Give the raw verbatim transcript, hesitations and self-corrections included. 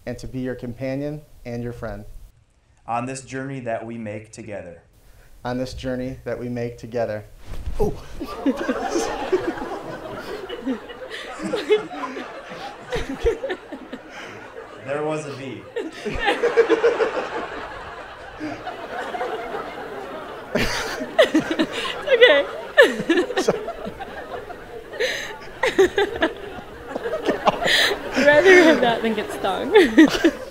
and to be your companion and your friend. On this journey that we make together. On this journey that we make together. Oh! There was a V. It's okay. I'd rather have that than get stung.